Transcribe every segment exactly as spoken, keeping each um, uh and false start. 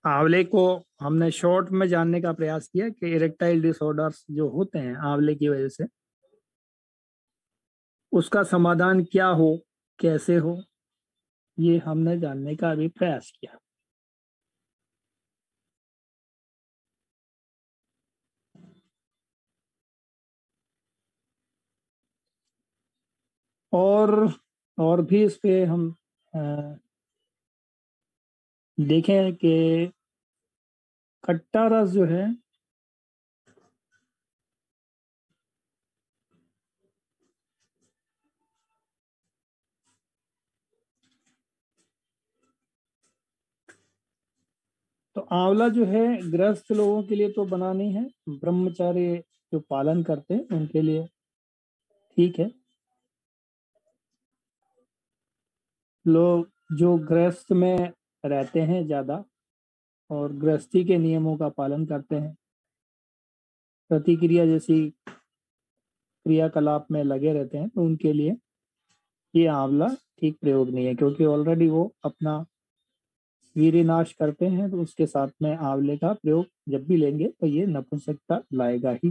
आंवले को हमने शॉर्ट में जानने का प्रयास किया कि इरेक्टाइल डिसऑर्डर्स जो होते हैं आंवले की वजह से, उसका समाधान क्या हो, कैसे हो, ये हमने जानने का अभी प्रयास किया। और और भी इस पे हम अ, देखें कि खट्टा रस जो है तो आंवला जो है गृहस्थ लोगों के लिए तो बना नहीं है, ब्रह्मचार्य जो पालन करते हैं उनके लिए ठीक है। लोग जो गृहस्थ में रहते हैं ज्यादा और गृहस्थी के नियमों का पालन करते हैं, प्रतिक्रिया जैसी क्रियाकलाप में लगे रहते हैं, तो उनके लिए ये आंवला ठीक प्रयोग नहीं है, क्योंकि ऑलरेडी वो अपना वीर्यनाश करते हैं। तो उसके साथ में आंवले का प्रयोग जब भी लेंगे तो ये नपुंसकता लाएगा ही।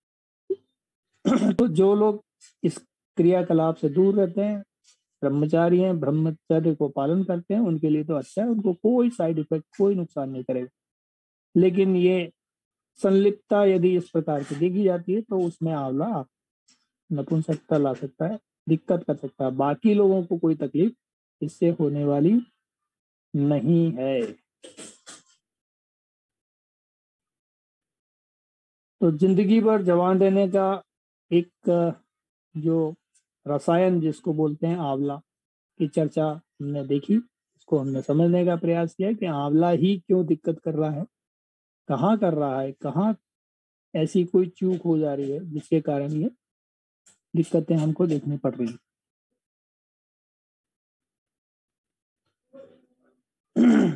तो जो लोग इस क्रियाकलाप से दूर रहते हैं, ब्रह्मचारी हैं, ब्रह्मचर्य को पालन करते हैं, उनके लिए तो अच्छा है, उनको कोई साइड इफेक्ट, कोई नुकसान नहीं करेगा। लेकिन ये संलिप्तता यदि इस प्रकार की देखी जाती है तो उसमें आंवला नपुंसकता ला सकता है, दिक्कत कर सकता है। बाकी लोगों को कोई तकलीफ इससे होने वाली नहीं है। तो जिंदगी भर जवान रहने का एक जो रसायन जिसको बोलते हैं आंवला की चर्चा हमने देखी, इसको हमने समझने का प्रयास किया कि आंवला ही क्यों दिक्कत कर रहा है, कहाँ कर रहा है, कहाँ ऐसी कोई चूक हो जा रही है जिसके कारण ये दिक्कतें हमको देखनी पड़ रही हैं।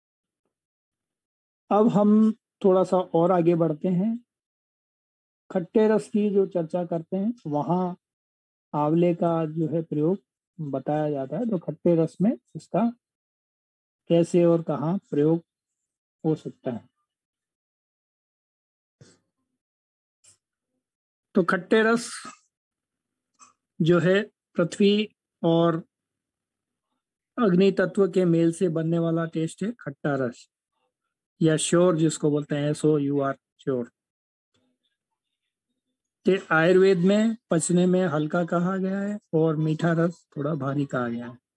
अब हम थोड़ा सा और आगे बढ़ते हैं, खट्टे रस की जो चर्चा करते हैं वहाँ आंवले का जो है प्रयोग बताया जाता है। तो खट्टे रस में इसका कैसे और कहाँ प्रयोग हो सकता है। तो खट्टे रस जो है पृथ्वी और अग्नि तत्व के मेल से बनने वाला टेस्ट है खट्टा रस, या श्योर जिसको बोलते हैं, S O U R, sure. ते आयुर्वेद में पचने में हल्का कहा गया है और मीठा रस थोड़ा भारी कहा गया है।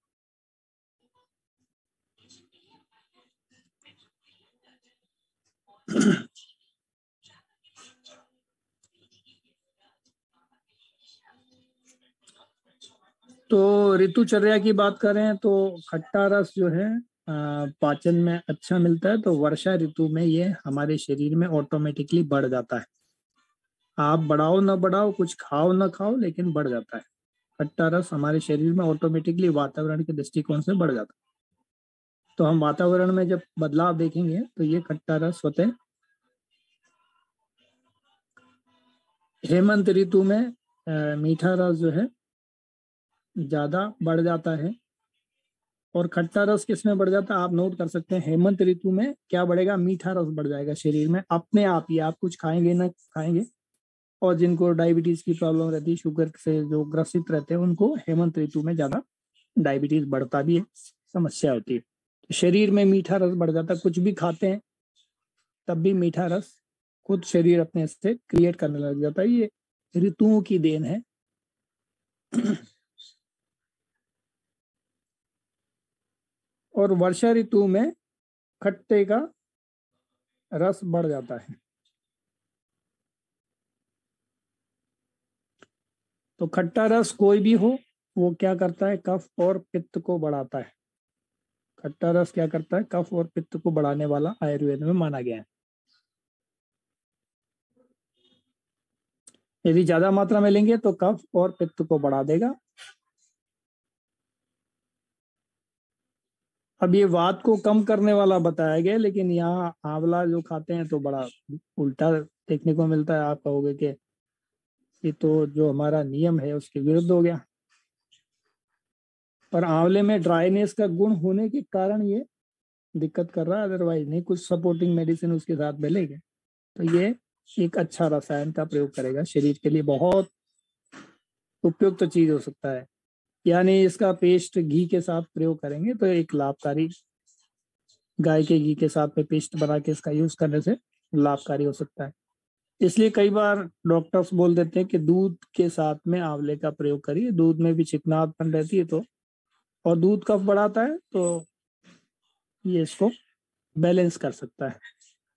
तो ऋतुचर्या की बात करें तो खट्टा रस जो है आ, पाचन में अच्छा मिलता है। तो वर्षा ऋतु में ये हमारे शरीर में ऑटोमेटिकली बढ़ जाता है। आप बढ़ाओ ना बढ़ाओ, कुछ खाओ ना खाओ, लेकिन बढ़ जाता है। खट्टा रस हमारे शरीर में ऑटोमेटिकली वातावरण के दृष्टिकोण से बढ़ जाता है। तो हम वातावरण में जब बदलाव देखेंगे तो ये खट्टा रस होते हैं। हेमंत ऋतु में आ, मीठा रस जो है ज्यादा बढ़ जाता है। और खट्टा रस किसमें बढ़ जाता है आप नोट कर सकते हैं, हेमंत ऋतु में क्या बढ़ेगा, मीठा रस बढ़ जाएगा शरीर में अपने आप ही। आप कुछ खाएंगे ना खाएंगे। और जिनको डायबिटीज की प्रॉब्लम रहती है, शुगर से जो ग्रसित रहते हैं, उनको हेमंत ऋतु में ज्यादा डायबिटीज बढ़ता भी है, समस्या होती है। तो शरीर में मीठा रस बढ़ जाता है, कुछ भी खाते हैं तब भी मीठा रस खुद शरीर अपने से क्रिएट करने लग जाता है। ये ऋतुओं की देन है। और वर्षा ऋतु में खट्टे का रस बढ़ जाता है। तो खट्टा रस कोई भी हो, वो क्या करता है, कफ और पित्त को बढ़ाता है। खट्टा रस क्या करता है, कफ और पित्त को बढ़ाने वाला आयुर्वेद में माना गया है। यदि ज्यादा मात्रा में लेंगे तो कफ और पित्त को बढ़ा देगा। अब ये वात को कम करने वाला बताया गया, लेकिन यहाँ आंवला जो खाते हैं तो बड़ा उल्टा देखने को मिलता है। आप कहोगे कि ये तो जो हमारा नियम है उसके विरुद्ध हो गया। पर आंवले में ड्राइनेस का गुण होने के कारण ये दिक्कत कर रहा है, अदरवाइज नहीं, कुछ सपोर्टिंग मेडिसिन उसके साथ में लेंगे तो ये एक अच्छा रसायन का प्रयोग करेगा, शरीर के लिए बहुत उपयुक्त तो चीज हो सकता है। यानी इसका पेस्ट घी के साथ प्रयोग करेंगे तो एक लाभकारी, गाय के घी के साथ में पेस्ट बना के इसका यूज करने से लाभकारी हो सकता है। इसलिए कई बार डॉक्टर्स बोल देते हैं कि दूध के साथ में आंवले का प्रयोग करिए, दूध में भी चिकनाहटपन रहती है तो, और दूध कफ बढ़ाता है तो ये इसको बैलेंस कर सकता है।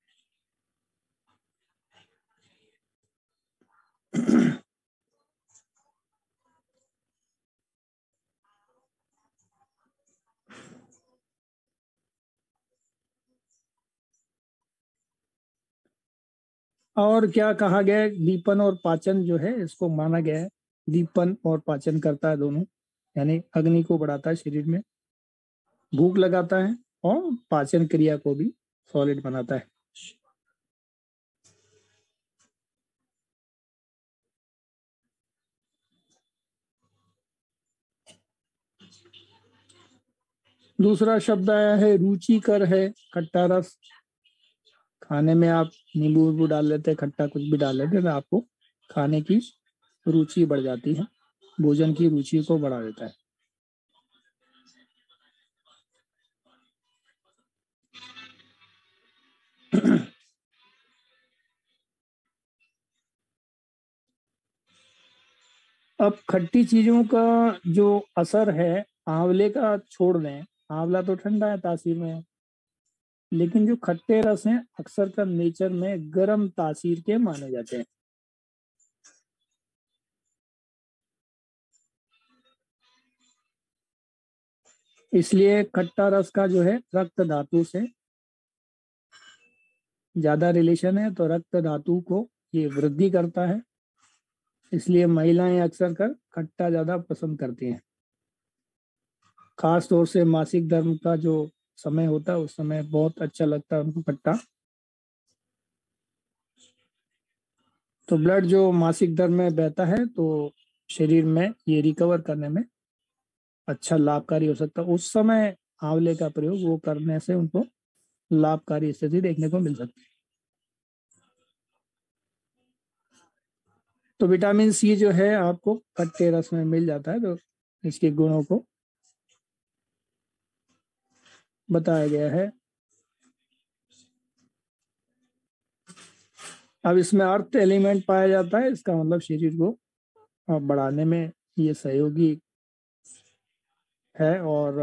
और क्या कहा गया है, दीपन और पाचन जो है इसको माना गया है, दीपन और पाचन करता है दोनों, यानी अग्नि को बढ़ाता है शरीर में, भूख लगाता है और पाचन क्रिया को भी सॉलिड बनाता है। दूसरा शब्द आया है रुचिकर है, खट्टा रस। खाने में आप नींबू वीबू डाल लेते हैं, खट्टा कुछ भी डाल लेते हैं तो आपको खाने की रुचि बढ़ जाती है, भोजन की रुचि को बढ़ा देता है। अब खट्टी चीजों का जो असर है, आंवले का छोड़ दें, आंवला तो ठंडा है, तासीर में है, लेकिन जो खट्टे रस हैं अक्सर कर नेचर में गर्म तासीर के माने जाते हैं। इसलिए खट्टा रस का जो है रक्त धातु से ज्यादा रिलेशन है, तो रक्त धातु को ये वृद्धि करता है, इसलिए महिलाएं अक्सर कर खट्टा ज्यादा पसंद करती हैं। खास तौर से मासिक धर्म का जो समय होता है उस समय बहुत अच्छा लगता है उनको खट्टा। तो ब्लड जो मासिक धर्म में बहता है तो शरीर में ये रिकवर करने में अच्छा लाभकारी हो सकता है, उस समय आंवले का प्रयोग वो करने से उनको लाभकारी स्थिति देखने को मिल सकती है। तो विटामिन सी जो है आपको खट्टे रस में मिल जाता है, तो इसके गुणों को बताया गया है। अब इसमें अर्थ एलिमेंट पाया जाता है, इसका मतलब शरीर को बढ़ाने में ये सहयोगी है, और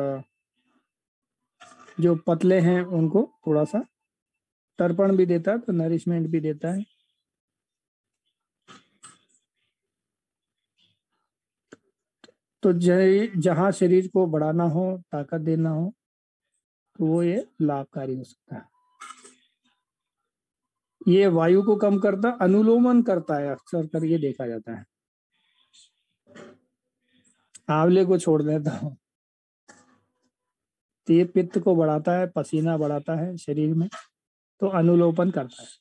जो पतले हैं उनको थोड़ा सा तर्पण भी देता है, तो नरिशमेंट भी देता है। तो जहां शरीर को बढ़ाना हो, ताकत देना हो, तो वो ये लाभकारी हो सकता है। ये वायु को कम करता, अनुलोमन करता है, अक्सर कर ये देखा जाता है। आंवले को छोड़ देता हूँ, तो ये पित्त को बढ़ाता है, पसीना बढ़ाता है शरीर में, तो अनुलोपन करता है।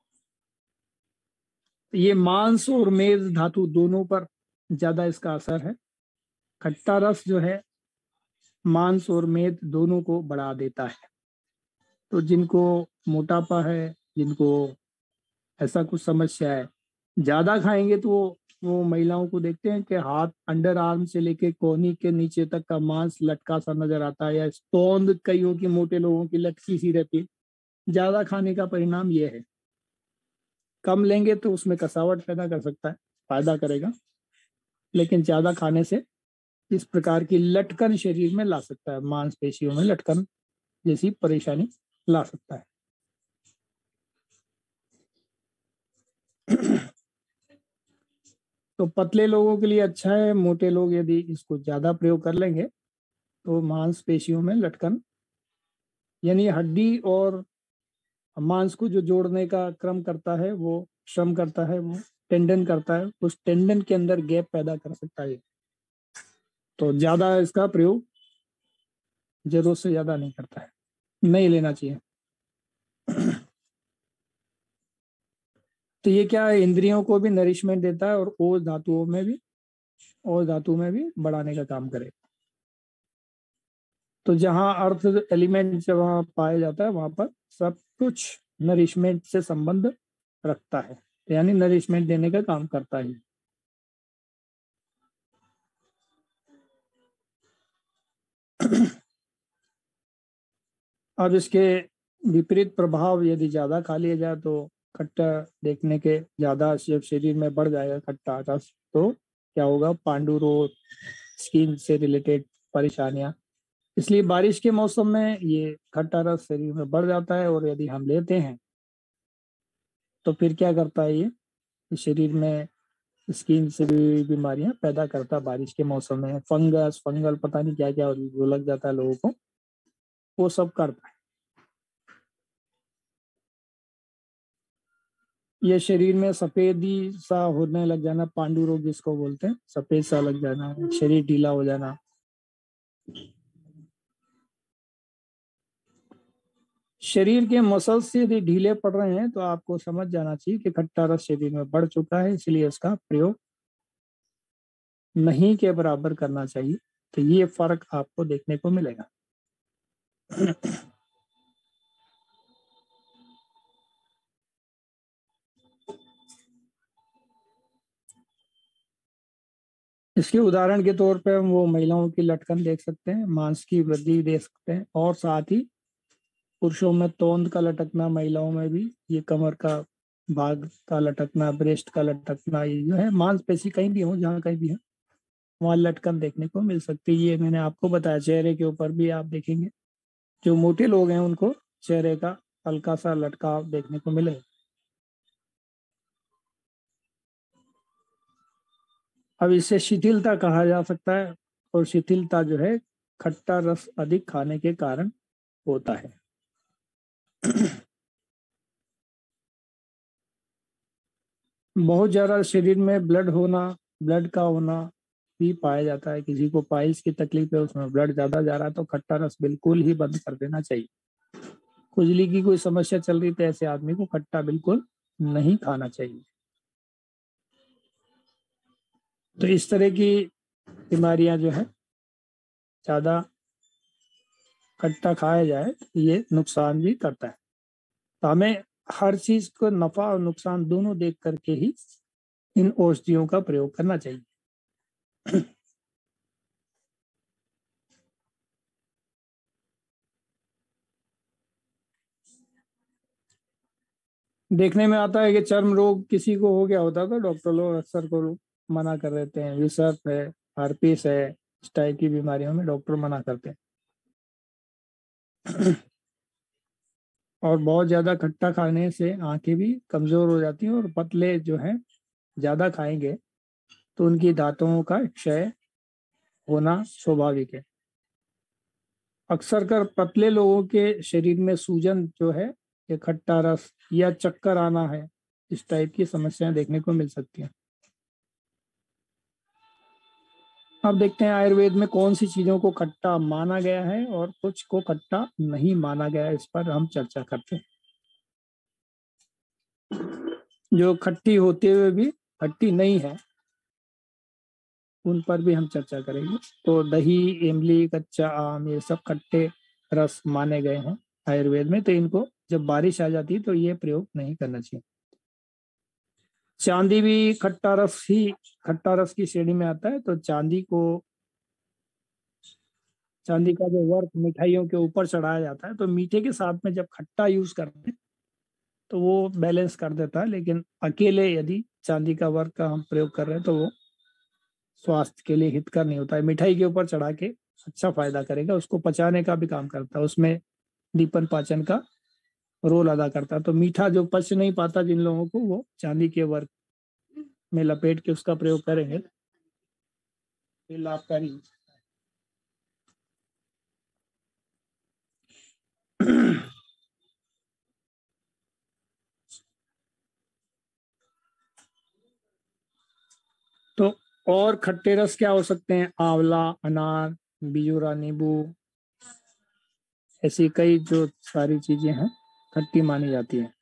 ये मांस और मेद धातु दोनों पर ज्यादा इसका असर है। खट्टा रस जो है मांस और मेद दोनों को बढ़ा देता है, तो जिनको मोटापा है, जिनको ऐसा कुछ समस्या है, ज्यादा खाएंगे तो वो वो महिलाओं को देखते हैं कि हाथ अंडर आर्म से लेके कोहनी के नीचे तक का मांस लटका सा नजर आता है, या तोंद कईयों की, मोटे लोगों की लटकी सी रहती है। ज्यादा खाने का परिणाम ये है। कम लेंगे तो उसमें कसावट पैदा कर सकता है, फायदा करेगा, लेकिन ज्यादा खाने से इस प्रकार की लटकन शरीर में ला सकता है, मांसपेशियों में लटकन जैसी परेशानी ला सकता है। तो पतले लोगों के लिए अच्छा है, मोटे लोग यदि इसको ज्यादा प्रयोग कर लेंगे तो मांसपेशियों में लटकन, यानी हड्डी और मांस को जो जोड़ने का क्रम करता है, वो श्रम करता है, वो टेंडन करता है, उस टेंडन के अंदर गैप पैदा कर सकता है। तो ज्यादा इसका प्रयोग जरूरत से ज्यादा नहीं करता है, नहीं लेना चाहिए। तो ये क्या है, इंद्रियों को भी नरिशमेंट देता है और ओज धातुओं में भी, ओज धातु में भी बढ़ाने का काम करेगा। तो जहाँ अर्थ एलिमेंट जब वहाँ पाया जाता है वहां पर सब कुछ नरिशमेंट से संबंध रखता है, यानी नरिशमेंट देने का काम करता है। अब इसके विपरीत प्रभाव यदि ज्यादा खा लिया जाए तो खट्टा देखने के ज्यादा जब शरीर में बढ़ जाएगा खट्टा रस, तो क्या होगा, पांडु रोग, स्किन से रिलेटेड परेशानियां। इसलिए बारिश के मौसम में ये खट्टा रस शरीर में बढ़ जाता है, और यदि हम लेते हैं तो फिर क्या करता है, ये शरीर में स्किन से भी बीमारियां पैदा करता है। बारिश के मौसम में फंगस फंगल पता नहीं क्या क्या वो लग जाता है लोगों को, वो सब करता है। ये शरीर में सफेदी सा होने लग जाना, पांडु रोग जिसको बोलते हैं, सफेद सा लग जाना, शरीर ढीला हो जाना। शरीर के मसल्स से यदि ढीले पड़ रहे हैं तो आपको समझ जाना चाहिए कि खट्टा रस शरीर में बढ़ चुका है, इसलिए इसका प्रयोग नहीं के बराबर करना चाहिए। तो ये फर्क आपको देखने को मिलेगा। इसके उदाहरण के तौर पे हम वो महिलाओं की लटकन देख सकते हैं, मांस की वृद्धि देख सकते हैं, और साथ ही पुरुषों में तोंद का लटकना, महिलाओं में भी ये कमर का भाग का लटकना, ब्रेस्ट का लटकना, ये जो है मांसपेशी कहीं भी हो, जहाँ कहीं भी है वहाँ लटकन देखने को मिल सकती है। ये मैंने आपको बताया, चेहरे के ऊपर भी आप देखेंगे, जो मोटे लोग हैं उनको चेहरे का हल्का सा लटकाव देखने को मिलेगा। अब इसे शिथिलता कहा जा सकता है, और शिथिलता जो है खट्टा रस अधिक खाने के कारण होता है। बहुत ज्यादा शरीर में ब्लड होना, ब्लड का होना भी पाया जाता है। किसी को पाइल्स की तकलीफ है, उसमें ब्लड ज्यादा जा रहा है, तो खट्टा रस बिल्कुल ही बंद कर देना चाहिए। खुजली की कोई समस्या चल रही तो ऐसे आदमी को खट्टा बिल्कुल नहीं खाना चाहिए। तो इस तरह की बीमारियां जो है, ज्यादा खट्टा खाया जाए तो ये नुकसान भी करता है। तो हमें हर चीज को नफा और नुकसान दोनों देख करके ही इन औषधियों का प्रयोग करना चाहिए। देखने में आता है कि चर्म रोग किसी को हो गया होता तो डॉक्टर लोग अक्सर को मना कर देते हैं, विषर्प है, हार्पिस है, इस टाइप की बीमारियों में डॉक्टर मना करते हैं। और बहुत ज्यादा खट्टा खाने से आंखें भी कमजोर हो जाती हैं, और पतले जो हैं ज्यादा खाएंगे तो उनकी दांतों का क्षय होना स्वाभाविक है। अक्सर कर पतले लोगों के शरीर में सूजन जो है, ये खट्टा रस या चक्कर आना है, इस टाइप की समस्याएं देखने को मिल सकती हैं। अब देखते हैं आयुर्वेद में कौन सी चीजों को खट्टा माना गया है और कुछ को खट्टा नहीं माना गया है, इस पर हम चर्चा करते हैं। जो खट्टी होते हुए भी खट्टी नहीं है, उन पर भी हम चर्चा करेंगे। तो दही, इमली, कच्चा आम, ये सब खट्टे रस माने गए हैं आयुर्वेद में, तो इनको जब बारिश आ जाती है तो ये प्रयोग नहीं करना चाहिए। चांदी भी खट्टा रस ही खट्टा रस की श्रेणी में आता है। तो चांदी को चांदी का जो वर्क मिठाइयों के ऊपर चढ़ाया जाता है, तो मीठे के साथ में जब खट्टा यूज करते हैं तो वो बैलेंस कर देता है, लेकिन अकेले यदि चांदी का वर्क का हम प्रयोग कर रहे हैं तो वो स्वास्थ्य के लिए हितकर नहीं होता है। मिठाई के ऊपर चढ़ा के अच्छा फायदा करेगा, उसको पचाने का भी काम करता है, उसमें दीपन पाचन का रोल अदा करता है। तो मीठा जो पच नहीं पाता जिन लोगों को, वो चांदी के वर्क में लपेट के उसका प्रयोग करेंगे, ये लाभकारी। तो और खट्टे रस क्या हो सकते हैं, आंवला, अनार, बिजूरा नींबू, ऐसी कई जो सारी चीजें हैं खट्टी मानी जाती हैं।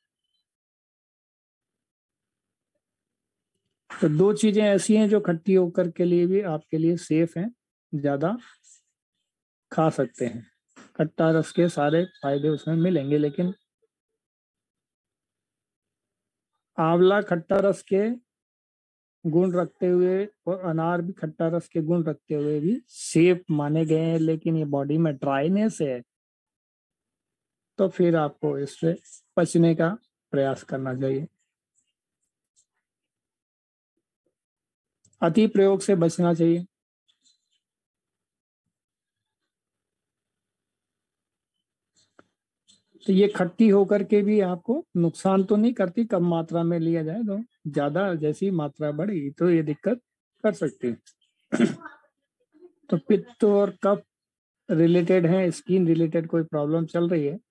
तो दो चीजें ऐसी हैं जो खट्टी होकर के लिए भी आपके लिए सेफ हैं, ज्यादा खा सकते हैं। खट्टा रस के सारे फायदे उसमें मिलेंगे, लेकिन आंवला खट्टा रस के गुण रखते हुए और अनार भी खट्टा रस के गुण रखते हुए भी सेफ माने गए हैं, लेकिन ये बॉडी में ड्राइनेस है, तो फिर आपको इससे बचने का प्रयास करना चाहिए। अति प्रयोग से बचना चाहिए। तो ये खट्टी होकर के भी आपको नुकसान तो नहीं करती, कम मात्रा में लिया जाए तो। ज्यादा जैसी मात्रा बढ़ेगी तो ये दिक्कत कर सकती है। तो पित्त और कफ रिलेटेड है, स्किन रिलेटेड कोई प्रॉब्लम चल रही है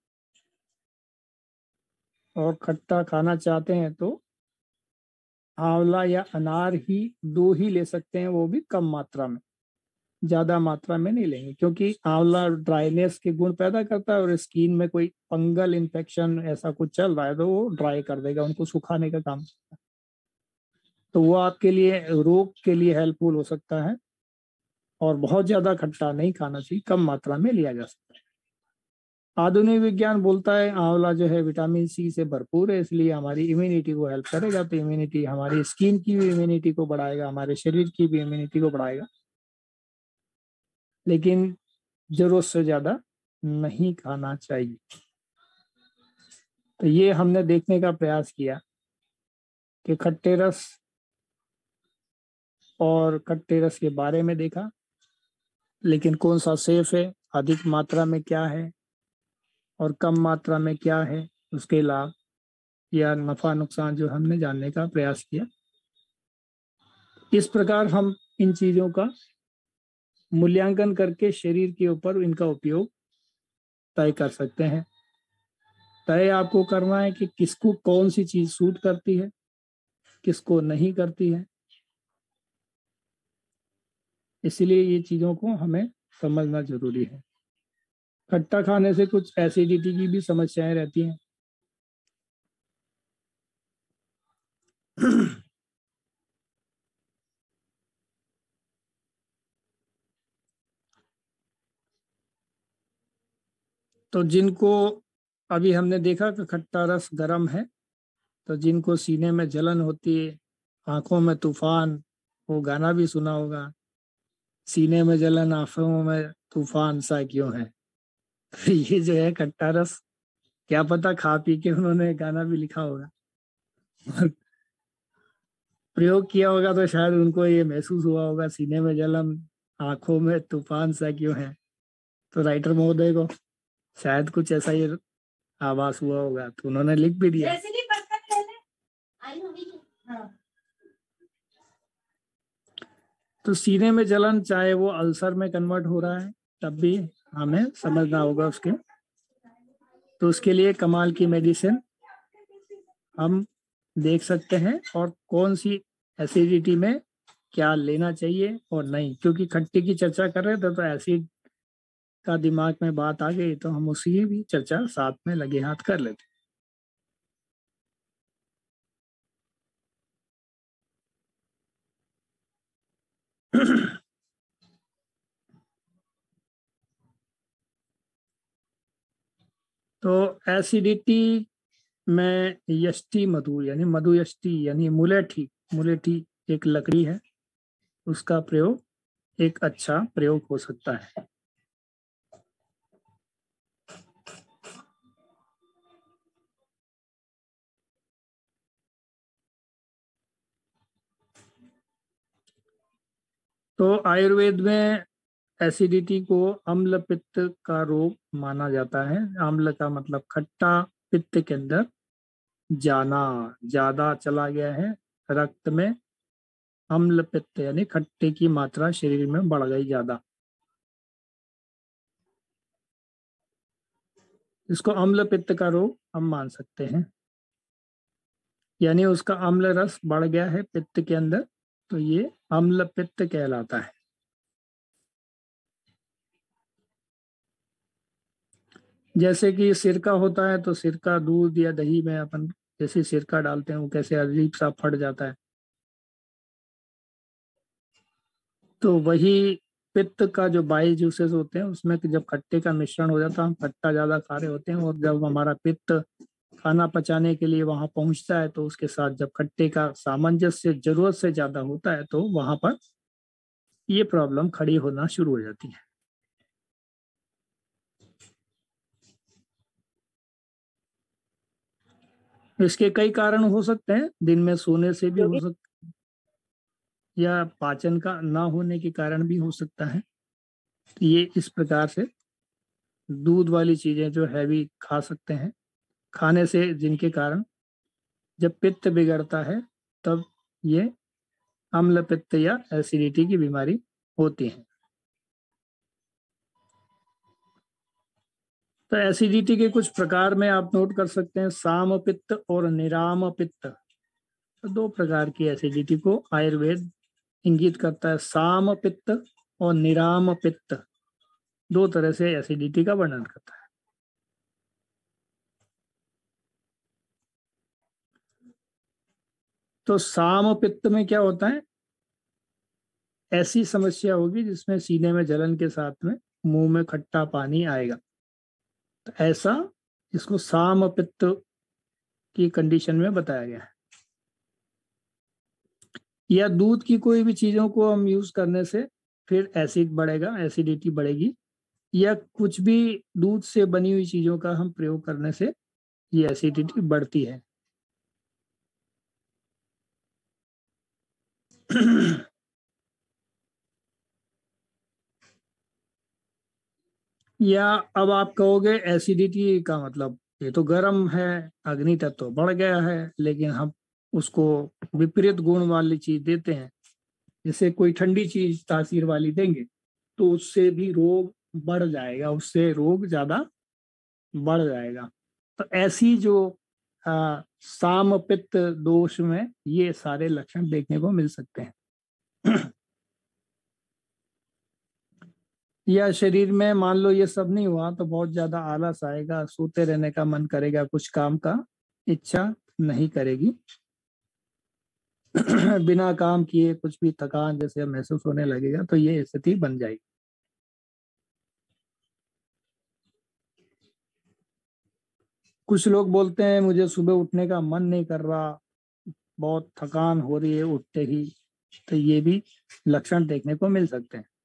और खट्टा खाना चाहते हैं तो आंवला या अनार ही दो ही ले सकते हैं, वो भी कम मात्रा में, ज्यादा मात्रा में नहीं लेंगे, क्योंकि आंवला ड्राइनेस के गुण पैदा करता है और स्किन में कोई फंगल इन्फेक्शन ऐसा कुछ चल रहा है तो वो ड्राई कर देगा, उनको सुखाने का काम करता है। तो वो आपके लिए रोग के लिए हेल्पफुल हो सकता है। और बहुत ज्यादा खट्टा नहीं खाना चाहिए, कम मात्रा में लिया जा सकता है। आधुनिक विज्ञान बोलता है आंवला जो है विटामिन सी से भरपूर है, इसलिए हमारी इम्यूनिटी को हेल्प करेगा। तो इम्यूनिटी, हमारी स्किन की भी इम्यूनिटी को बढ़ाएगा, हमारे शरीर की भी इम्यूनिटी को बढ़ाएगा, लेकिन जरूरत से ज्यादा नहीं खाना चाहिए। तो ये हमने देखने का प्रयास किया कि खट्टे रस और खट्टे रस के बारे में देखा, लेकिन कौन सा सेफ है, अधिक मात्रा में क्या है और कम मात्रा में क्या है, उसके लाभ या नफा नुकसान जो हमने जानने का प्रयास किया। इस प्रकार हम इन चीजों का मूल्यांकन करके शरीर के ऊपर इनका उपयोग तय कर सकते हैं। तय आपको करना है कि किसको कौन सी चीज सूट करती है, किसको नहीं करती है। इसलिए ये चीजों को हमें समझना जरूरी है। खट्टा खाने से कुछ एसिडिटी की भी समस्याएं रहती हैं। तो जिनको, अभी हमने देखा कि खट्टा रस गर्म है, तो जिनको सीने में जलन होती है, आंखों में तूफान, वो गाना भी सुना होगा, सीने में जलन आंखों में तूफान सा क्यों है। तो ये जो है खट्टा रस, क्या पता खा पी के उन्होंने गाना भी लिखा होगा और प्रयोग किया होगा, तो शायद उनको ये महसूस हुआ होगा सीने में जलन आंखों में तूफान सा क्यों है। तो राइटर महोदय को शायद कुछ ऐसा ही आभास हुआ होगा, तो उन्होंने लिख भी दिया। तो सीने में जलन चाहे वो अल्सर में कन्वर्ट हो रहा है, तब भी हमें समझना होगा उसके। तो उसके लिए कमाल की मेडिसिन हम देख सकते हैं, और कौन सी एसिडिटी में क्या लेना चाहिए और नहीं, क्योंकि खट्टे की चर्चा कर रहे थे तो एसिड का दिमाग में बात आ गई, तो हम उसी भी चर्चा साथ में लगे हाथ कर लेते। तो एसिडिटी में यष्टि मधु यानी मधु यष्टि यानी मुलेठी, मुलेठी एक लकड़ी है, उसका प्रयोग एक अच्छा प्रयोग हो सकता है। तो आयुर्वेद में एसिडिटी को अम्ल पित्त का रोग माना जाता है। अम्ल का मतलब खट्टा, पित्त के अंदर जाना, ज्यादा चला गया है रक्त में, अम्ल पित्त यानी खट्टे की मात्रा शरीर में बढ़ गई ज्यादा, इसको अम्ल पित्त का रोग हम मान सकते हैं। यानी उसका अम्ल रस बढ़ गया है पित्त के अंदर, तो ये अम्ल पित्त कहलाता है। जैसे कि सिरका होता है, तो सिरका दूध या दही में अपन जैसे सिरका डालते हैं, वो कैसे अजीब सा फट जाता है। तो वही पित्त का जो बाइल जूसेस होते हैं उसमें जब खट्टे का मिश्रण हो जाता है, हम खट्टा ज्यादा खा रहे होते हैं, और जब हमारा पित्त खाना पचाने के लिए वहां पहुंचता है तो उसके साथ जब खट्टे का सामंजस्य जरूरत से ज्यादा होता है तो वहां पर ये प्रॉब्लम खड़ी होना शुरू हो जाती है। इसके कई कारण हो सकते हैं, दिन में सोने से भी हो सकते हैं, या पाचन का ना होने के कारण भी हो सकता है। ये इस प्रकार से दूध वाली चीजें जो हैवी खा सकते हैं, खाने से जिनके कारण जब पित्त बिगड़ता है तब ये अम्ल पित्त या एसिडिटी की बीमारी होती है। तो एसिडिटी के कुछ प्रकार में आप नोट कर सकते हैं, साम पित्त और निराम पित्त। तो दो प्रकार की एसिडिटी को आयुर्वेद इंगित करता है, साम पित्त और निराम पित्त, दो तरह से एसिडिटी का वर्णन करता है। तो साम पित्त में क्या होता है, ऐसी समस्या होगी जिसमें सीने में जलन के साथ में मुंह में खट्टा पानी आएगा। तो ऐसा इसको साम पित्त की कंडीशन में बताया गया है। या दूध की कोई भी चीजों को हम यूज करने से फिर एसिड बढ़ेगा, एसिडिटी बढ़ेगी, या कुछ भी दूध से बनी हुई चीजों का हम प्रयोग करने से ये एसिडिटी बढ़ती है। या अब आप कहोगे एसिडिटी का मतलब ये तो गर्म है, अग्नि तत्व तो बढ़ गया है, लेकिन हम उसको विपरीत गुण वाली चीज देते हैं, जैसे कोई ठंडी चीज तासीर वाली देंगे तो उससे भी रोग बढ़ जाएगा, उससे रोग ज्यादा बढ़ जाएगा। तो ऐसी जो आ, साम पित्त दोष में ये सारे लक्षण देखने को मिल सकते हैं। या शरीर में मान लो ये सब नहीं हुआ तो बहुत ज्यादा आलस आएगा, सोते रहने का मन करेगा, कुछ काम का इच्छा नहीं करेगी। बिना काम किए कुछ भी थकान जैसे महसूस होने लगेगा, तो ये स्थिति बन जाएगी। कुछ लोग बोलते हैं मुझे सुबह उठने का मन नहीं कर रहा, बहुत थकान हो रही है उठते ही, तो ये भी लक्षण देखने को मिल सकते हैं।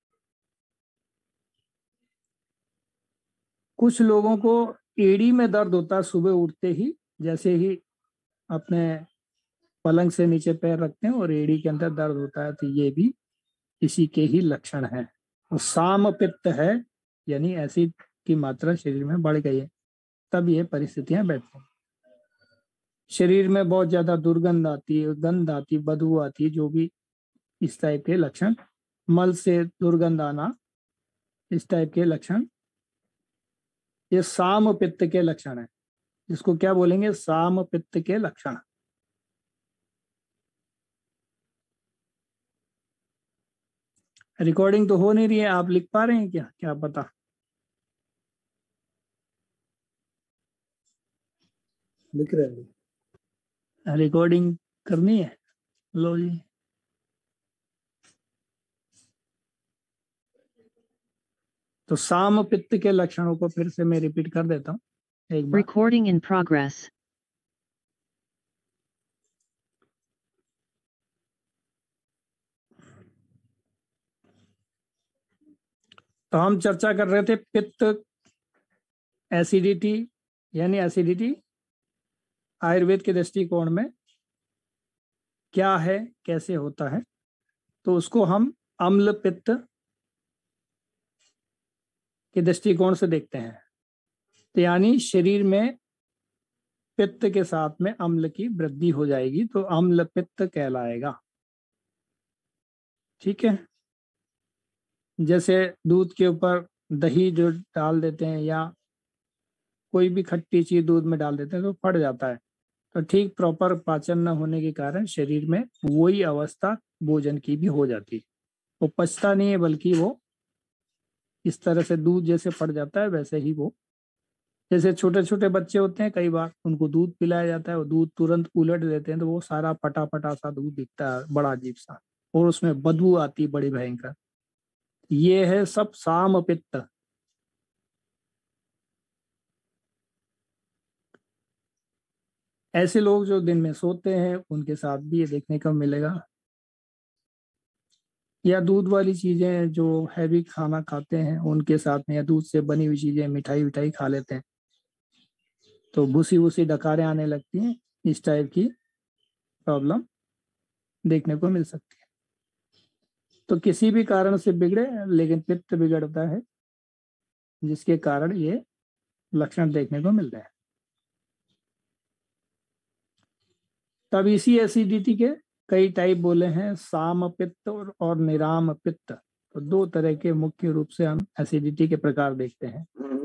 कुछ लोगों को एड़ी में दर्द होता है सुबह उठते ही, जैसे ही अपने पलंग से नीचे पैर रखते हैं और एड़ी के अंदर दर्द होता है, तो ये भी इसी के ही लक्षण है। तो साम पित्त है, यानी एसिड की मात्रा शरीर में बढ़ गई है, तब ये परिस्थितियां बैठती हैं। शरीर में बहुत ज्यादा दुर्गंध आती है, गंध आती है, बदबू आती है, जो भी इस टाइप के लक्षण, मल से दुर्गंध आना, इस टाइप के लक्षण, ये साम पित्त के लक्षण है। इसको क्या बोलेंगे, साम पित्त के लक्षण। रिकॉर्डिंग तो हो नहीं रही है, आप लिख पा रहे हैं क्या, क्या पता। लिख रहे हैं, रिकॉर्डिंग करनी है, लो जी। तो साम पित्त के लक्षणों को फिर से मैं रिपीट कर देता हूँ एक बार। Recording in progress. तो हम चर्चा कर रहे थे पित्त, एसिडिटी, यानी एसिडिटी आयुर्वेद के दृष्टिकोण में क्या है, कैसे होता है। तो उसको हम अम्ल पित्त के दृष्टिकोण से देखते हैं, तो यानी शरीर में पित्त के साथ में अम्ल की वृद्धि हो जाएगी तो अम्ल पित्त कहलाएगा। ठीक है, जैसे दूध के ऊपर दही जो डाल देते हैं या कोई भी खट्टी चीज दूध में डाल देते हैं तो फट जाता है, तो ठीक प्रॉपर पाचन न होने के कारण शरीर में वही अवस्था भोजन की भी हो जाती है, वो पचता नहीं है बल्कि वो इस तरह से दूध जैसे फट जाता है वैसे ही वो, जैसे छोटे छोटे बच्चे होते हैं कई बार उनको दूध पिलाया जाता है, वो दूध तुरंत उलट देते हैं तो वो सारा फटा फटा सा दूध दिखता है, बड़ा अजीब सा, और उसमें बदबू आती है बड़ी भयंकर। ये है सब साम पित्त। ऐसे लोग जो दिन में सोते हैं उनके साथ भी ये देखने को मिलेगा, या दूध वाली चीजें जो हैवी खाना खाते हैं उनके साथ में, या दूध से बनी हुई चीजें मिठाई विठाई खा लेते हैं तो भूसी भूसी डकारें आने लगती हैं। इस टाइप की प्रॉब्लम देखने को मिल सकती है। तो किसी भी कारण से बिगड़े, लेकिन पित्त बिगड़ता है जिसके कारण ये लक्षण देखने को मिलते हैं। तब इसी एसिडिटी के कई टाइप बोले हैं, साम पित्त और, और निराम पित्त। तो दो तरह के मुख्य रूप से हम एसिडिटी के प्रकार देखते हैं।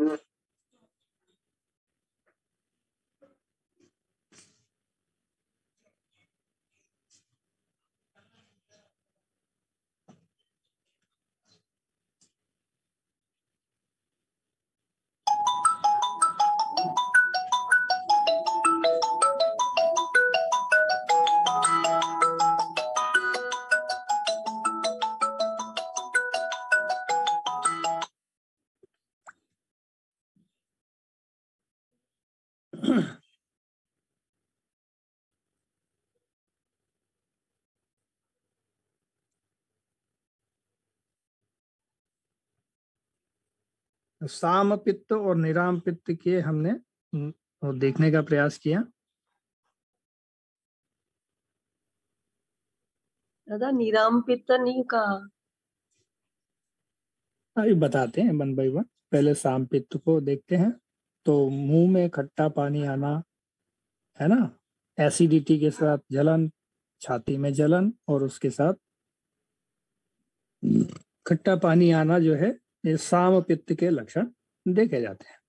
साम पित्त और निराम पित्त के हमने वो देखने का प्रयास किया। दादा निराम पित्त नहीं कहा। अभी बताते हैं वन बाई वन। पहले साम पित्त को देखते हैं। तो मुंह में खट्टा पानी आना, है ना, एसिडिटी के साथ जलन, छाती में जलन और उसके साथ खट्टा पानी आना जो है, ये साम पित्त के लक्षण देखे जाते हैं।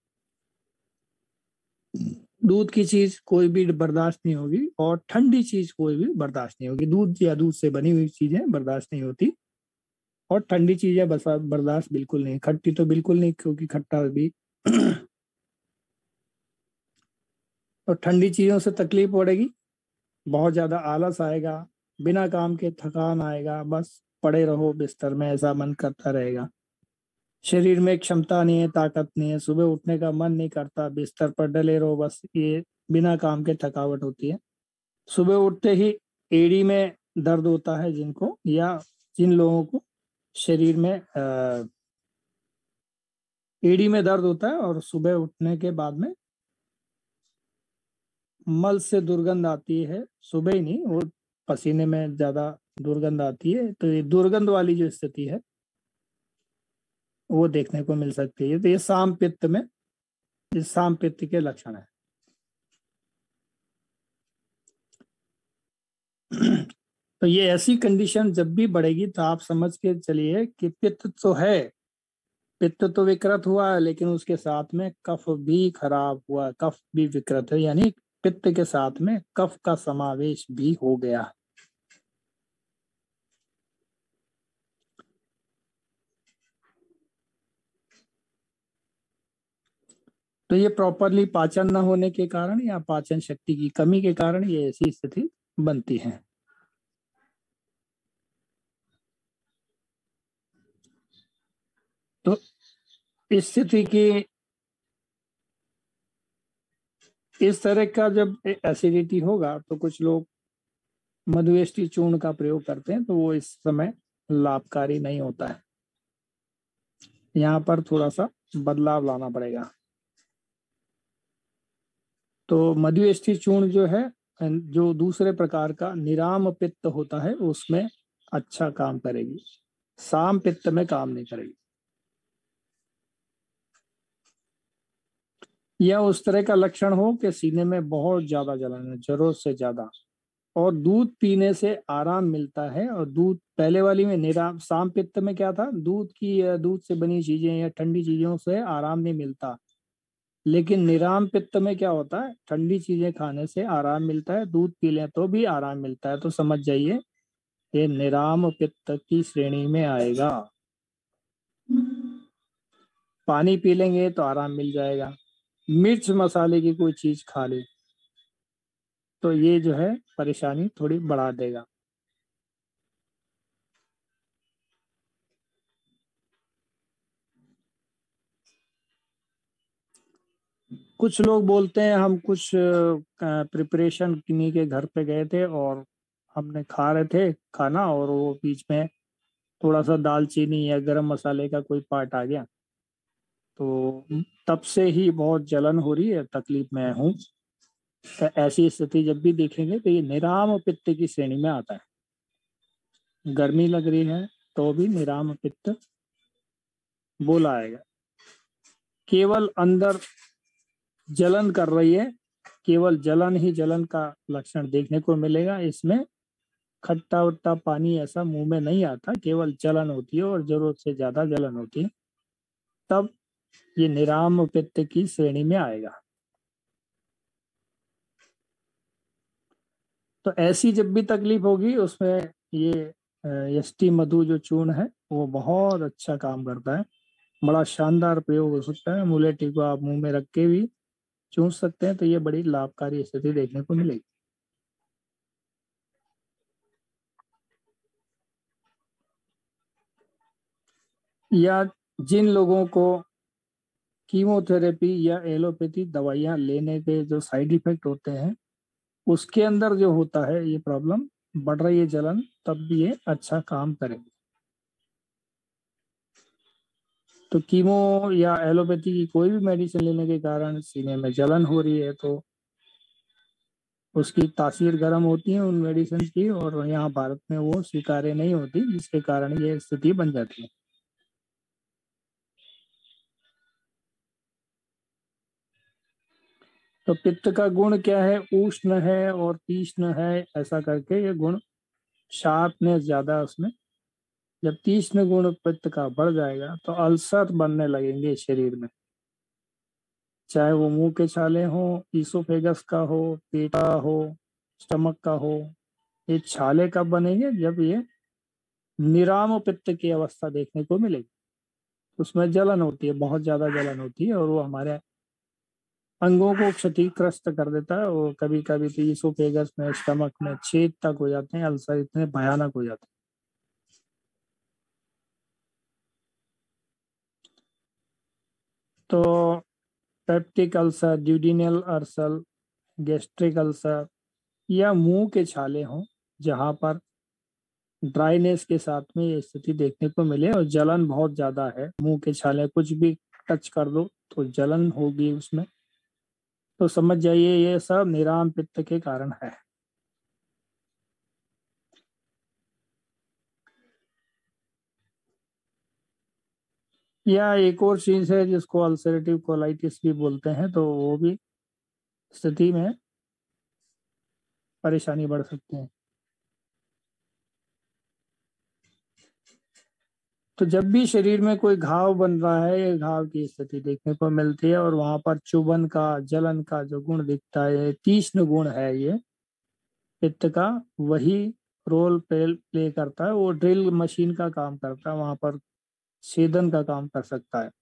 दूध की चीज कोई भी बर्दाश्त नहीं होगी और ठंडी चीज कोई भी बर्दाश्त नहीं होगी। दूध या दूध से बनी हुई चीजें बर्दाश्त नहीं होती और ठंडी चीजें बर्दाश्त बिल्कुल नहीं। खट्टी तो बिल्कुल नहीं, क्योंकि खट्टा भी और ठंडी चीजों से तकलीफ पड़ेगी, बहुत ज्यादा आलस आएगा, बिना काम के थकान आएगा, बस पड़े रहो बिस्तर में ऐसा मन करता रहेगा। शरीर में क्षमता नहीं है, ताकत नहीं है, सुबह उठने का मन नहीं करता, बिस्तर पर डले रहो बस, ये बिना काम के थकावट होती है। सुबह उठते ही एड़ी में दर्द होता है जिनको, या जिन लोगों को शरीर में आ, एड़ी में दर्द होता है और सुबह उठने के बाद में मल से दुर्गंध आती है, सुबह ही नहीं, वो पसीने में ज्यादा दुर्गंध आती है, तो ये दुर्गंध वाली जो स्थिति है वो देखने को मिल सकती है। तो ये साम पित्त में, इस साम पित्त के लक्षण है। तो ये ऐसी कंडीशन जब भी बढ़ेगी तो आप समझ के चलिए कि पित्त तो है, पित्त तो विकृत हुआ है, लेकिन उसके साथ में कफ भी खराब हुआ, कफ भी विकृत है, यानी पित्त के साथ में कफ का समावेश भी हो गया। तो ये प्रॉपरली पाचन न होने के कारण या पाचन शक्ति की कमी के कारण ये ऐसी स्थिति बनती है। तो इस स्थिति की, इस तरह का जब एसिडिटी होगा तो कुछ लोग मधुएष्टि चूर्ण का प्रयोग करते हैं, तो वो इस समय लाभकारी नहीं होता है। यहाँ पर थोड़ा सा बदलाव लाना पड़ेगा। तो मधुएष्टि चूर्ण जो है, जो दूसरे प्रकार का निराम पित्त होता है, उसमें अच्छा काम करेगी, साम पित्त में काम नहीं करेगी। या उस तरह का लक्षण हो कि सीने में बहुत ज्यादा जलन है, जरूरत से ज्यादा, और दूध पीने से आराम मिलता है। और दूध पहले वाली में निराम, साम पित्त में क्या था, दूध की, दूध से बनी चीजें या ठंडी चीजों से आराम नहीं मिलता, लेकिन निराम पित्त में क्या होता है, ठंडी चीजें खाने से आराम मिलता है, दूध पी लें तो भी आराम मिलता है। तो समझ जाइए ये निराम पित्त की श्रेणी में आएगा। पानी पी लेंगे तो आराम मिल जाएगा, मिर्च मसाले की कोई चीज खा ले तो ये जो है परेशानी थोड़ी बढ़ा देगा। कुछ लोग बोलते हैं हम कुछ प्रिपरेशन किन्हीं के घर पे गए थे और हमने खा रहे थे खाना और वो बीच में थोड़ा सा दालचीनी या गरम मसाले का कोई पार्ट आ गया, तो तब से ही बहुत जलन हो रही है, तकलीफ में हूँ। तो ऐसी स्थिति जब भी देखेंगे तो ये निराम पित्त की श्रेणी में आता है। गर्मी लग रही है तो भी निराम पित्त बोला आएगा। केवल अंदर जलन कर रही है, केवल जलन ही जलन का लक्षण देखने को मिलेगा। इसमें खट्टा उट्टा पानी ऐसा मुंह में नहीं आता, केवल जलन होती है और जरूरत से ज्यादा जलन होती है, तब ये निराम पित्त की श्रेणी में आएगा। तो ऐसी जब भी तकलीफ होगी उसमें ये यष्टि मधु जो चूर्ण है वो बहुत अच्छा काम करता है। बड़ा शानदार प्रयोग हो सकता है। मुलेठी को आप मुंह में रख के भी चूस सकते हैं, तो ये बड़ी लाभकारी स्थिति देखने को मिलेगी। या जिन लोगों को कीमोथेरेपी या एलोपैथी दवाइयां लेने के जो साइड इफेक्ट होते हैं, उसके अंदर जो होता है ये प्रॉब्लम बढ़ रही है जलन, तब भी ये अच्छा काम करेगी। तो कीमो या एलोपैथी की कोई भी मेडिसिन लेने के कारण सीने में जलन हो रही है तो उसकी तासीर गर्म होती है उन मेडिसिन की, और यहाँ भारत में वो स्वीकार्य नहीं होती, जिसके कारण ये स्थिति बन जाती है। तो पित्त का गुण क्या है? उष्ण है और तीक्ष्ण है, ऐसा करके ये गुण शार्पनेस ज्यादा उसमें। जब तीक्ष्ण गुण पित्त का बढ़ जाएगा तो अल्सर बनने लगेंगे शरीर में, चाहे वो मुंह के छाले हो, ईसोफेगस का हो, पेट का हो, स्टमक का हो। ये छाले कब बनेंगे? जब ये निराम पित्त की अवस्था देखने को मिलेगी। उसमें जलन होती है, बहुत ज्यादा जलन होती है और वो हमारे अंगों को क्षतिग्रस्त कर देता है, और कभी कभी तो ईसोफेगस में, स्टमक में छेद तक हो जाते हैं, अल्सर इतने भयानक हो जाते हैं। तो peptic ulcer, duodenal ulcer, gastric ulcer या मुंह के छाले हों जहां पर ड्राइनेस के साथ में ये स्थिति देखने को मिले और जलन बहुत ज्यादा है, मुंह के छाले कुछ भी टच कर दो तो जलन होगी उसमें, तो समझ जाइए ये सब निराम पित्त के कारण है। या एक और चीज है जिसको अल्सरेटिव कोलाइटिस भी बोलते हैं, तो वो भी स्थिति में परेशानी बढ़ सकती है। तो जब भी शरीर में कोई घाव बन रहा है, ये घाव की स्थिति देखने को मिलती है और वहां पर चुभन का, जलन का जो गुण दिखता है, तीक्ष्ण गुण है ये पित्त का, वही रोल प्ले प्ले करता है। वो ड्रिल मशीन का काम करता है, वहां पर छेदन का काम कर सकता है।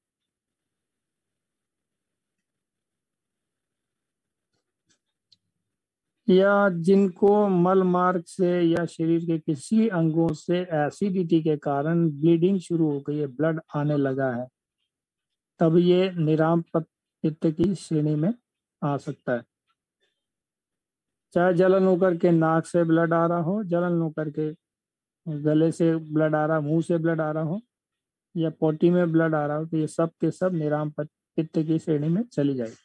या जिनको मल मार्ग से या शरीर के किसी अंगों से एसिडिटी के कारण ब्लीडिंग शुरू हो गई है, ब्लड आने लगा है, तब ये निराम पित्त की श्रेणी में आ सकता है। चाहे जलन होकर के नाक से ब्लड आ रहा हो, जलन होकर के गले से ब्लड आ रहा, मुंह से ब्लड आ रहा हो, या पोटी में ब्लड आ रहा हो, तो ये सब के सब निराम पित्त की श्रेणी में चली जाएगी।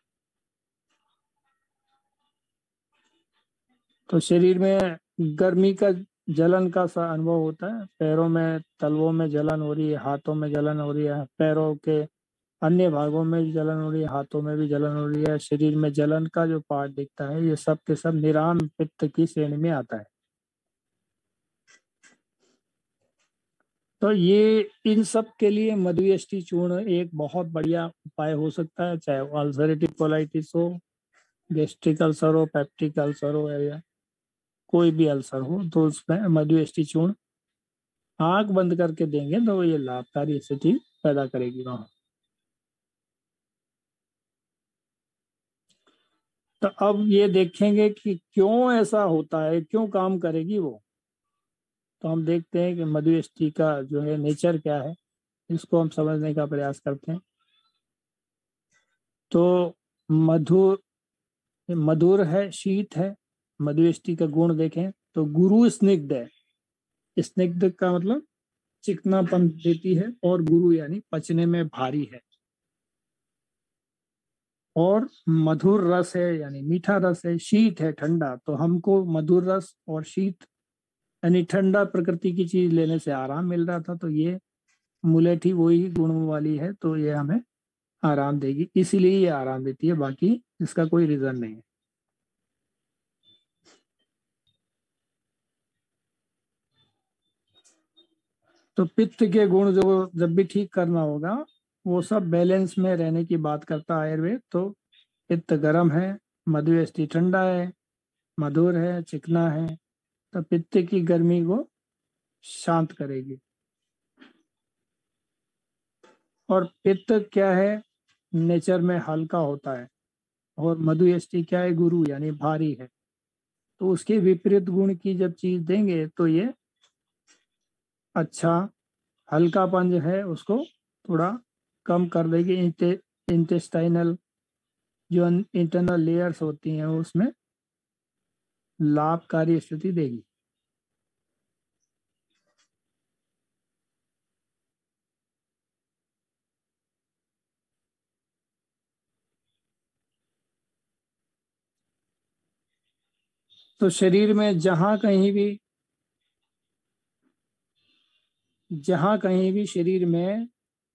तो शरीर में गर्मी का, जलन का सा अनुभव होता है, पैरों में, तलवों में जलन हो रही है, हाथों में जलन हो रही है, पैरों के अन्य भागों में भी जलन हो रही है, हाथों में भी जलन हो रही है, शरीर में जलन का जो पार्ट दिखता है, ये सब के सब निराम पित्त की श्रेणी में आता है। तो ये इन सब के लिए मधुयष्टि चूर्ण एक बहुत बढ़िया उपाय हो सकता है, चाहे वो अल्सरेटिव कोलाइटिस हो, गैस्ट्रिक अल्सर हो, पेप्टिक अल्सर हो, या कोई भी अल्सर हो, तो उसमें मधुयष्टि चूर्ण आंख बंद करके देंगे तो ये लाभकारी स्थिति पैदा करेगी वहां। तो अब ये देखेंगे कि क्यों ऐसा होता है, क्यों काम करेगी वो। तो हम देखते हैं कि मधुयष्टि का जो है नेचर क्या है, इसको हम समझने का प्रयास करते हैं। तो मधुर, मधुर है, शीत है। मधुएष्टि का गुण देखें तो गुरु स्निग्ध है। स्निग्ध का मतलब चिकनापन देती है, और गुरु यानी पचने में भारी है। और मधुर रस है यानी मीठा रस है। शीत है, ठंडा। तो हमको मधुर रस और शीत यानी ठंडा प्रकृति की चीज लेने से आराम मिल रहा था, तो ये मुलेठी वही गुणों वाली है, तो ये हमें आराम देगी, इसीलिए ये आराम देती है, बाकी इसका कोई रीजन नहीं है। तो पित्त के गुण जो जब भी ठीक करना होगा, वो सब बैलेंस में रहने की बात करता है आयुर्वेद। तो पित्त गर्म है, मधुएष्टि ठंडा है, मधुर है, चिकना है, तो पित्त की गर्मी को शांत करेगी। और पित्त क्या है, नेचर में हल्का होता है, और मधुएष्टि क्या है, गुरु यानी भारी है। तो उसके विपरीत गुण की जब चीज देंगे तो ये अच्छा हल्कापन जो है उसको थोड़ा कम कर देगी। इंटेस्टाइनल जो इंटरनल लेयर्स होती हैं उसमें लाभकारी स्थिति देगी। तो शरीर में जहां कहीं भी जहां कहीं भी शरीर में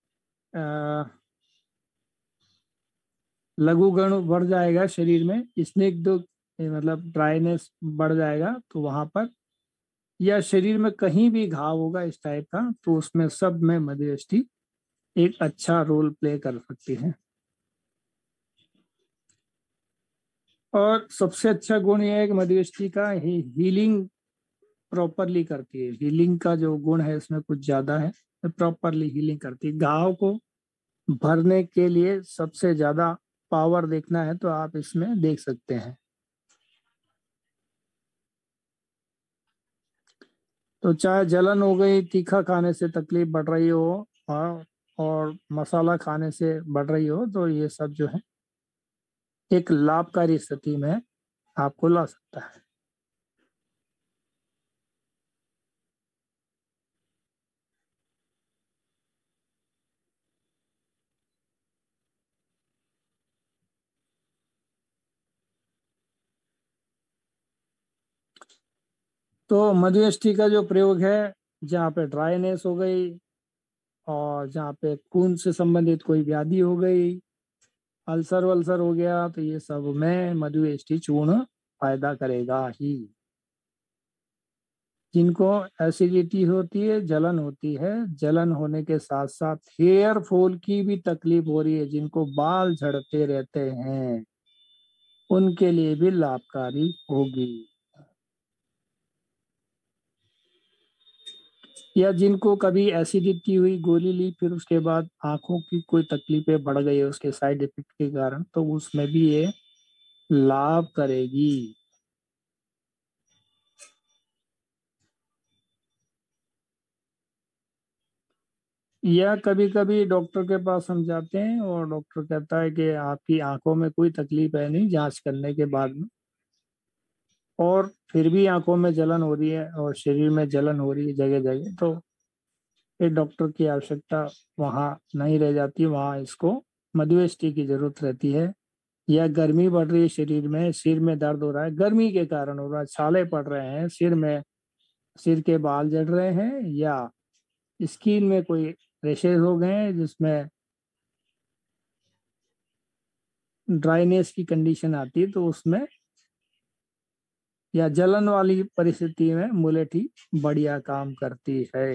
लघुगण बढ़ जाएगा, शरीर में स्निग्ध मतलब ड्राइनेस बढ़ जाएगा, तो वहां पर या शरीर में कहीं भी घाव होगा इस टाइप का, तो उसमें सब में मधुएष्टि एक अच्छा रोल प्ले कर सकती है। और सबसे अच्छा गुण यह है कि मधुएष्टि का ही, हीलिंग प्रॉपरली करती है। हीलिंग का जो गुण है इसमें कुछ ज्यादा है, प्रॉपरली हीलिंग करती है। घाव को भरने के लिए सबसे ज्यादा पावर देखना है तो आप इसमें देख सकते हैं। तो चाहे जलन हो गई, तीखा खाने से तकलीफ बढ़ रही हो, और, और मसाला खाने से बढ़ रही हो, तो ये सब जो है एक लाभकारी स्थिति में आपको ला सकता है। तो मधुएष्टि का जो प्रयोग है, जहाँ पे ड्राइनेस हो गई और जहाँ पे खून से संबंधित कोई व्याधि हो गई, अल्सर वल्सर हो गया, तो ये सब में मधुएष्टि चूर्ण फायदा करेगा ही। जिनको एसिडिटी होती है, जलन होती है, जलन होने के साथ साथ हेयर फॉल की भी तकलीफ हो रही है, जिनको बाल झड़ते रहते हैं, उनके लिए भी लाभकारी होगी। या जिनको कभी एसिडिटी हुई, गोली ली, फिर उसके बाद आंखों की कोई तकलीफें बढ़ गई उसके साइड इफेक्ट के कारण, तो उसमें भी ये लाभ करेगी। या कभी कभी डॉक्टर के पास हम जाते हैं और डॉक्टर कहता है कि आपकी आंखों में कोई तकलीफ है नहीं, जांच करने के बाद में, और फिर भी आंखों में जलन हो रही है और शरीर में जलन हो रही है जगह जगह, तो फिर डॉक्टर की आवश्यकता वहाँ नहीं रह जाती, वहाँ इसको मधुएष्टि की जरूरत रहती है। या गर्मी बढ़ रही है शरीर में, सिर में दर्द हो रहा है, गर्मी के कारण हो रहा है, छाले पड़ रहे हैं सिर में, सिर के बाल जड़ रहे हैं, या स्किन में कोई रेशेज हो गए हैं जिसमें ड्राइनेस की कंडीशन आती है, तो उसमें या जलन वाली परिस्थिति में मुलेठी बढ़िया काम करती है।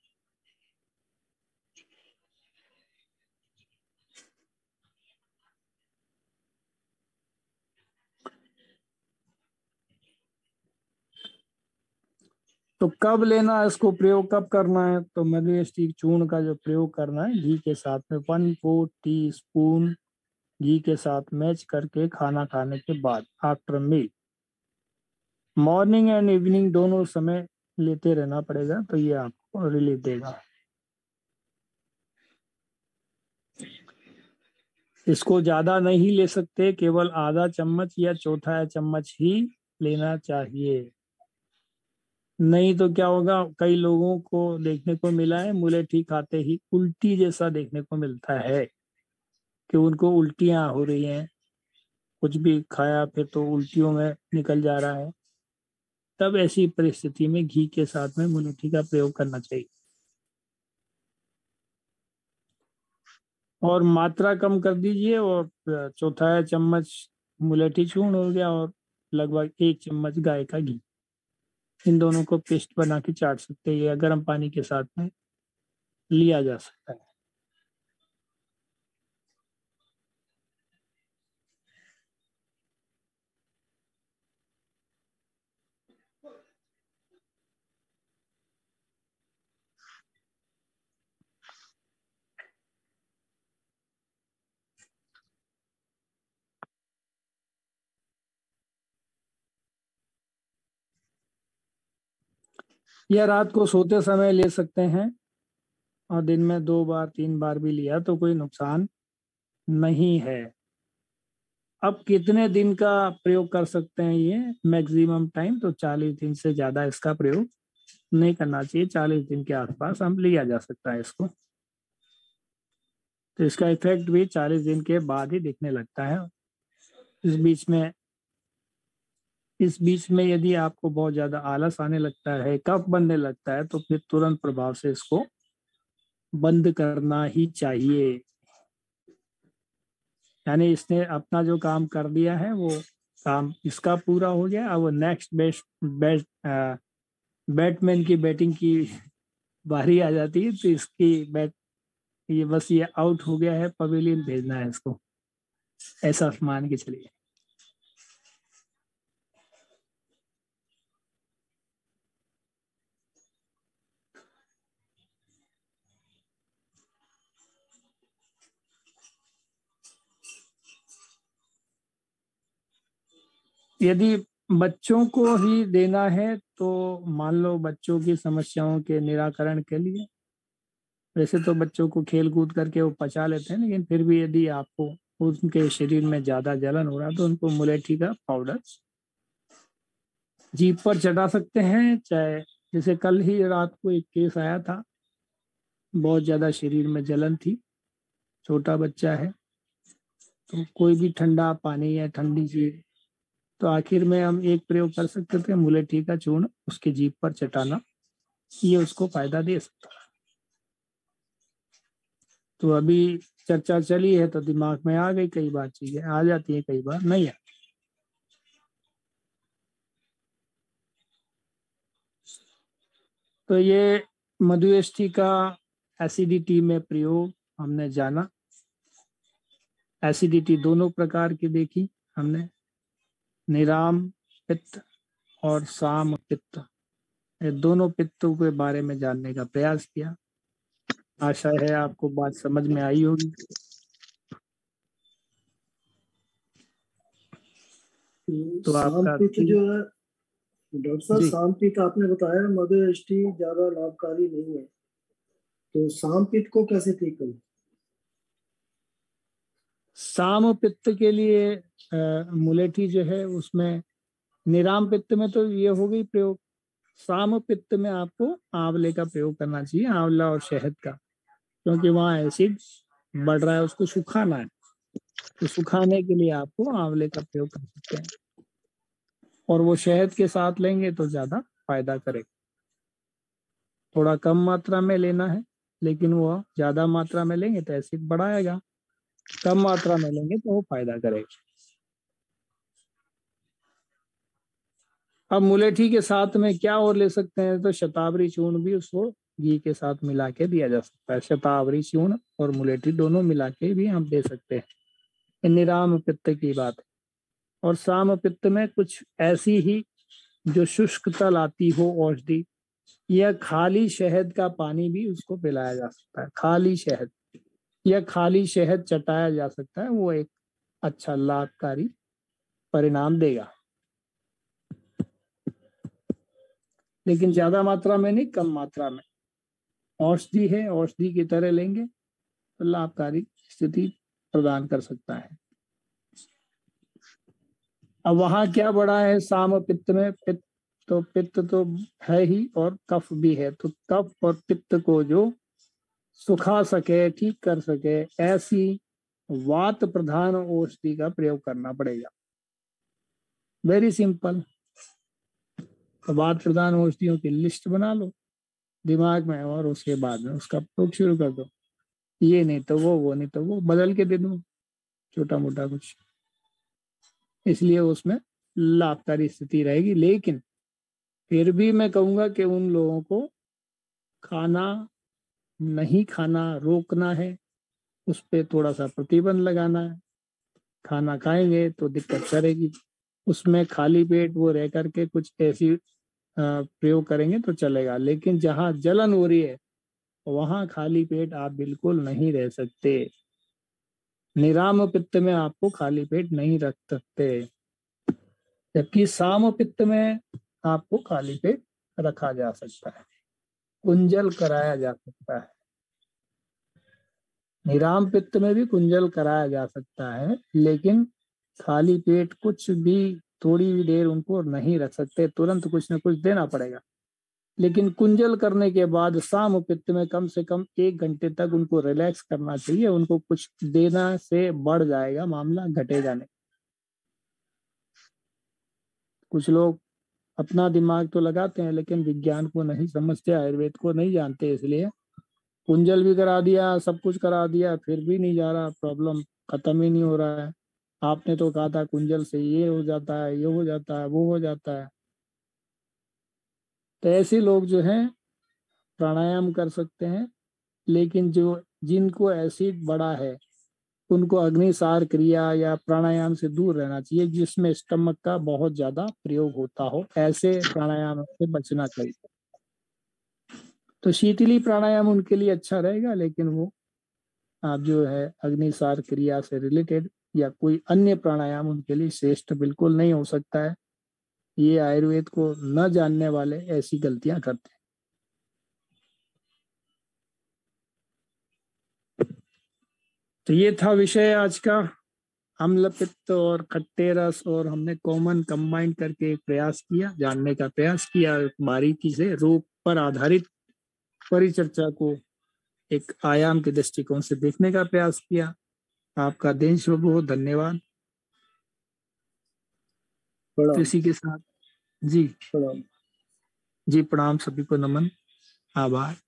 तो कब लेना है इसको, प्रयोग कब करना है, तो मधुएष्टि चूर्ण का जो प्रयोग करना है, घी के साथ में वन फोर टी स्पून घी के साथ मैच करके खाना खाने के बाद, after meal, morning and evening दोनों समय लेते रहना पड़ेगा, तो ये आपको रिलीफ देगा। इसको ज्यादा नहीं ले सकते, केवल आधा चम्मच या चौथा चम्मच ही लेना चाहिए। नहीं तो क्या होगा, कई लोगों को देखने को मिला है मुलेठी खाते ही उल्टी जैसा देखने को मिलता है कि उनको उल्टियां हो रही हैं, कुछ भी खाया फिर तो उल्टियों में निकल जा रहा है। तब ऐसी परिस्थिति में घी के साथ में मुलेठी का प्रयोग करना चाहिए। और मात्रा कम कर दीजिए, और चौथा चम्मच मुलेठी चूर्ण हो गया और लगभग एक चम्मच गाय का घी, इन दोनों को पेस्ट बना के चाट सकते हैं या गर्म पानी के साथ में लिया जा सकता है। या रात को सोते समय ले सकते हैं, और दिन में दो बार तीन बार भी लिया तो कोई नुकसान नहीं है। अब कितने दिन का प्रयोग कर सकते हैं ये मैक्सिमम टाइम, तो चालीस दिन से ज्यादा इसका प्रयोग नहीं करना चाहिए। चालीस दिन के आसपास हम लिया जा सकता है इसको। तो इसका इफेक्ट भी चालीस दिन के बाद ही दिखने लगता है। इस बीच में इस बीच में यदि आपको बहुत ज्यादा आलस आने लगता है, कफ बनने लगता है, तो फिर तुरंत प्रभाव से इसको बंद करना ही चाहिए। यानी इसने अपना जो काम कर दिया है वो काम इसका पूरा हो गया। अब वो नेक्स्ट बेस्ट बेस्ट बैटमैन की बैटिंग की बारी आ जाती है, तो इसकी बैट ये बस ये आउट हो गया है, पवेलियन भेजना है इसको, ऐसा मान के चलिए। यदि बच्चों को ही देना है तो मान लो बच्चों की समस्याओं के निराकरण के लिए, वैसे तो बच्चों को खेल कूद करके वो पचा लेते हैं, लेकिन फिर भी यदि आपको उनके शरीर में ज्यादा जलन हो रहा है तो उनको मुलेठी का पाउडर जीभ पर चटा सकते हैं। चाहे जैसे कल ही रात को एक केस आया था, बहुत ज्यादा शरीर में जलन थी, छोटा बच्चा है, तो कोई भी ठंडा पानी या ठंडी चीज, तो आखिर में हम एक प्रयोग कर सकते थे, मुलेठी का चूर्ण उसके जीभ पर चटाना, ये उसको फायदा दे सकता है। तो अभी चर्चा चली है तो दिमाग में आ गई, कई बार चीजें आ जाती है, कई बार नहीं आती। तो ये मधुएष्टि का एसिडिटी में प्रयोग हमने जाना। एसिडिटी दोनों प्रकार की देखी हमने, निराम पित्त और साम पित्त, ये दोनों पित्तों के बारे में जानने का प्रयास किया। आशा है आपको बात समझ में आई होगी। तो आपका जो है डॉक्टर साहब, सामपित आपने बताया मधुएष्टि ज्यादा लाभकारी नहीं है, तो सामपित को कैसे ठीक करें? साम पित्त के लिए आ, मुलेठी जो है उसमें, निराम पित्त में तो ये हो गई प्रयोग, साम पित्त में आपको आंवले का प्रयोग करना चाहिए, आंवला और शहद का, क्योंकि वहाँ एसिड बढ़ रहा है, उसको सुखाना है, तो सुखाने के लिए आपको आंवले का प्रयोग कर सकते हैं। और वो शहद के साथ लेंगे तो ज्यादा फायदा करेगा। थोड़ा कम मात्रा में लेना है, लेकिन वो ज्यादा मात्रा में लेंगे तो एसिड बढ़ाएगा, कम मात्रा में लेंगे तो वो फायदा करेगा। अब मुलेठी के साथ में क्या और ले सकते हैं, तो शतावरी चूर्ण भी उसको घी के साथ मिला के दिया जा सकता है। शतावरी चूर्ण और मुलेठी दोनों मिला के भी हम दे सकते हैं। निराम पित्त की बात है। और साम पित्त में कुछ ऐसी ही जो शुष्क तल आती हो औषधि, या खाली शहद का पानी भी उसको पिलाया जा सकता है। खाली शहद या खाली शहद चटाया जा सकता है, वो एक अच्छा लाभकारी परिणाम देगा, लेकिन ज्यादा मात्रा में नहीं, कम मात्रा में। औषधि है, औषधि की तरह लेंगे तो लाभकारी स्थिति प्रदान कर सकता है। अब वहां क्या बड़ा है साम पित्त में? पित्त तो पित्त तो है ही और कफ भी है, तो कफ और पित्त को जो सुखा सके, ठीक कर सके, ऐसी वात प्रधान औषधि का प्रयोग करना पड़ेगा। Very simple. तो वात प्रधान औषधियों की लिस्ट बना लो दिमाग में और उसके बाद में उसका प्रयोग शुरू कर दो। ये नहीं तो वो, वो नहीं तो वो, बदल के दे दो छोटा मोटा कुछ, इसलिए उसमें लाभकारी स्थिति रहेगी। लेकिन फिर भी मैं कहूंगा कि उन लोगों को खाना नहीं खाना रोकना है, उस पर थोड़ा सा प्रतिबंध लगाना है। खाना खाएंगे तो दिक्कत करेगी, उसमें खाली पेट वो रह करके कुछ ऐसी प्रयोग करेंगे तो चलेगा। लेकिन जहाँ जलन हो रही है वहां खाली पेट आप बिल्कुल नहीं रह सकते। निराम पित्त में आपको खाली पेट नहीं रख सकते, जबकि साम पित्त में आपको खाली पेट रखा जा सकता है, कुंजल कराया जा सकता है। निराम पित्त में भी कुंजल कराया जा सकता है, लेकिन खाली पेट कुछ भी थोड़ी भी देर उनको नहीं रख सकते, तुरंत कुछ न कुछ देना पड़ेगा। लेकिन कुंजल करने के बाद साम पित्त में कम से कम एक घंटे तक उनको रिलैक्स करना चाहिए। उनको कुछ देना से बढ़ जाएगा मामला, घटेगा नहीं। कुछ लोग अपना दिमाग तो लगाते हैं लेकिन विज्ञान को नहीं समझते, आयुर्वेद को नहीं जानते, इसलिए कुंजल भी करा दिया, सब कुछ करा दिया, फिर भी नहीं जा रहा, प्रॉब्लम खत्म ही नहीं हो रहा है। आपने तो कहा था कुंजल से ये हो जाता है, ये हो जाता है, वो हो जाता है। तो ऐसे लोग जो हैं प्राणायाम कर सकते हैं, लेकिन जो जिनको एसिड बढ़ा है उनको अग्निसार क्रिया या प्राणायाम से दूर रहना चाहिए, जिसमें स्टमक का बहुत ज्यादा प्रयोग होता हो, ऐसे प्राणायाम से बचना चाहिए। तो शीतली प्राणायाम उनके लिए अच्छा रहेगा, लेकिन वो आप जो है अग्निसार क्रिया से रिलेटेड या कोई अन्य प्राणायाम उनके लिए श्रेष्ठ बिल्कुल नहीं हो सकता है। ये आयुर्वेद को न जानने वाले ऐसी गलतियां करते हैं। तो ये था विषय आज का, अम्ल पित्त और खट्टे रस, और हमने कॉमन कंबाइन करके एक प्रयास किया, जानने का प्रयास किया बारीकी से, रोग पर आधारित परिचर्चा को एक आयाम के दृष्टिकोण से देखने का प्रयास किया। आपका दिन शुभ हो, धन्यवाद। तो इसी के साथ जी प्रणाम जी प्रणाम, सभी को नमन, आभार।